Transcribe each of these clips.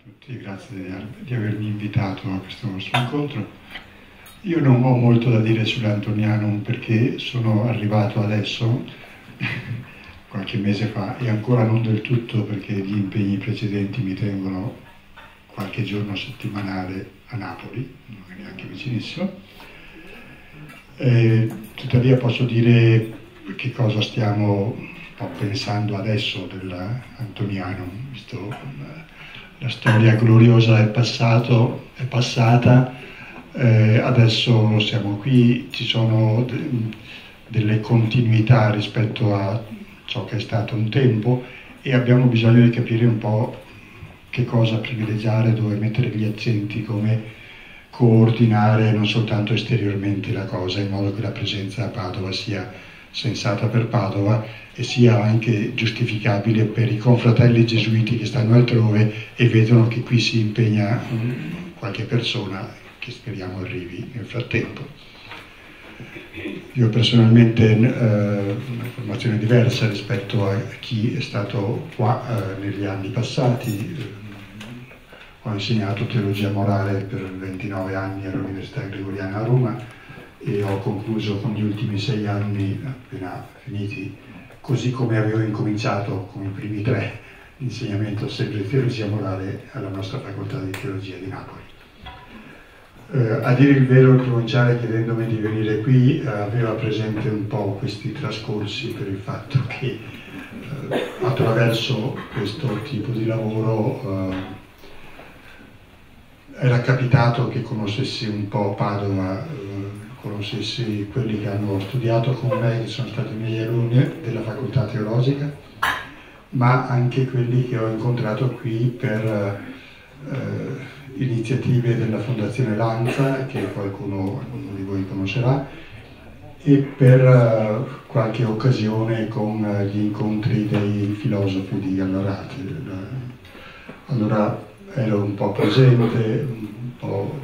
tutti, grazie di avermi invitato a questo nostro incontro. Io non ho molto da dire sull'Antonianum perché sono arrivato adesso, qualche mese fa, e ancora non del tutto perché gli impegni precedenti mi tengono qualche giorno settimanale a Napoli, non è neanche vicinissimo. Tuttavia posso dire che cosa stiamo pensando adesso dell'Antonianum, visto la storia gloriosa del passato è passata, adesso siamo qui, ci sono delle continuità rispetto a ciò che è stato un tempo e abbiamo bisogno di capire un po' che cosa privilegiare, dove mettere gli accenti, come coordinare non soltanto esteriormente la cosa, in modo che la presenza a Padova sia sensata per Padova e sia anche giustificabile per i confratelli gesuiti che stanno altrove e vedono che qui si impegna qualche persona che speriamo arrivi nel frattempo. Io personalmente ho una formazione diversa rispetto a chi è stato qua negli anni passati. Ho insegnato teologia morale per 29 anni all'Università Gregoriana a Roma e ho concluso con gli ultimi 6 anni, appena finiti, così come avevo incominciato con i primi 3, l'insegnamento sempre di teologia morale alla nostra facoltà di teologia di Napoli. A dire il vero, il provinciale, chiedendomi di venire qui, aveva presente un po' questi trascorsi per il fatto che attraverso questo tipo di lavoro era capitato che conoscessi un po' Padova, conoscessi quelli che hanno studiato con me, che sono stati i miei alunni della facoltà teologica, ma anche quelli che ho incontrato qui per iniziative della Fondazione Lanza, che qualcuno di voi conoscerà, e per qualche occasione con gli incontri dei filosofi di Gallarate. Allora ero un po' presente, un po'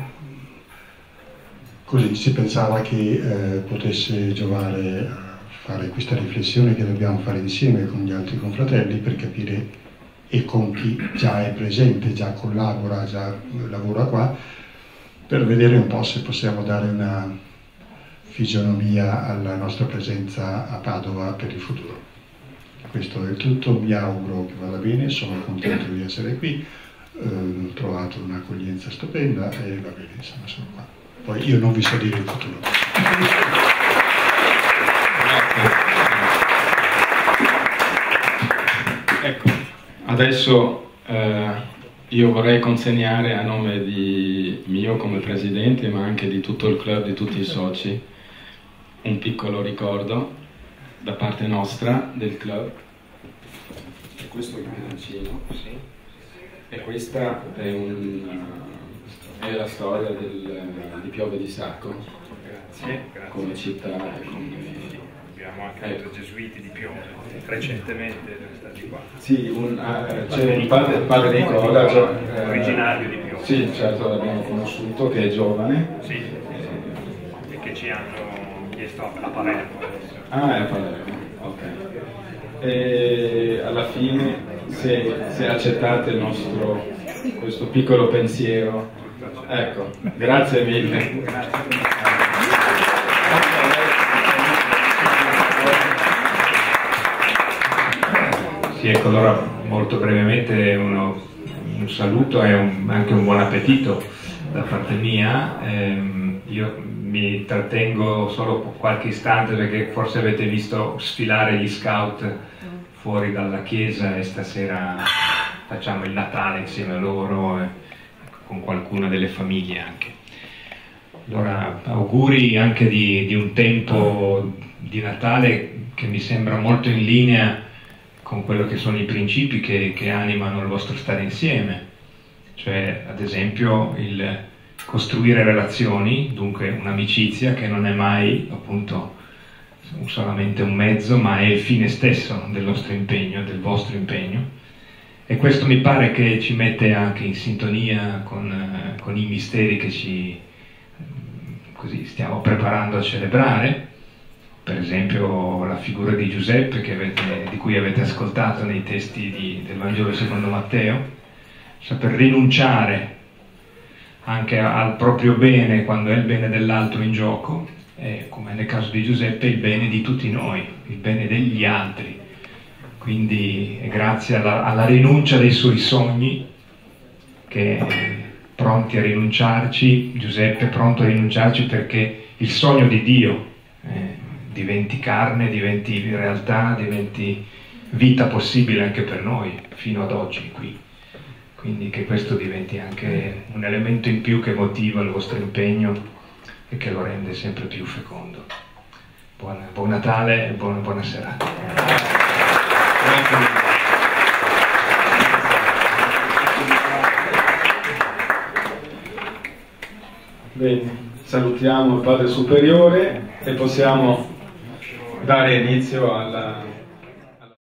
così si pensava che potesse giovare a fare questa riflessione che dobbiamo fare insieme con gli altri confratelli per capire, e con chi già è presente, già collabora, già lavora qua, per vedere un po' se possiamo dare una fisionomia alla nostra presenza a Padova per il futuro. Questo è tutto, mi auguro che vada bene, sono contento di essere qui, ho trovato un'accoglienza stupenda e va bene, insomma sono qua. Poi io non vi so dire il futuro. Ecco, adesso io vorrei consegnare a nome mio come presidente, ma anche di tutto il club, di tutti i soci, un piccolo ricordo da parte nostra del club. E questo è il bilancino, sì. E questa è la storia di Piove di Sacco, grazie. come città e come... Abbiamo anche avuto gesuiti di Piove, recentemente sono stati qua. Sì, c'è il padre Nicola, originario di Piove. Sì, certo, l'abbiamo conosciuto, che è giovane. Sì, e che ci hanno chiesto a Palermo adesso. Ah, è a Palermo, ok. E alla fine, se accettate questo piccolo pensiero, ecco, grazie mille. Sì, ecco, allora molto brevemente un saluto e anche un buon appetito da parte mia. Io mi trattengo solo qualche istante perché forse avete visto sfilare gli scout fuori dalla chiesa e stasera facciamo il Natale insieme a loro e con qualcuna delle famiglie anche. Allora auguri anche di un tempo di Natale che mi sembra molto in linea con quello che sono i principi che animano il vostro stare insieme, cioè ad esempio il costruire relazioni, dunque un'amicizia che non è mai appunto solamente un mezzo, ma è il fine stesso del nostro impegno, del vostro impegno, e questo mi pare che ci mette anche in sintonia con i misteri che così stiamo preparando a celebrare. Per esempio la figura di Giuseppe di cui avete ascoltato nei testi del Vangelo secondo Matteo, saper rinunciare anche al proprio bene quando è il bene dell'altro in gioco, e come nel caso di Giuseppe il bene di tutti noi, il bene degli altri. Quindi è grazie alla rinuncia dei suoi sogni che è pronti a rinunciarci, Giuseppe è pronto a rinunciarci perché il sogno di Dio diventi carne, diventi realtà, diventi vita possibile anche per noi fino ad oggi qui. Quindi che questo diventi anche un elemento in più che motiva il vostro impegno e che lo rende sempre più fecondo. Buon Natale e buona serata. Bene, salutiamo il Padre Superiore e possiamo dare inizio alla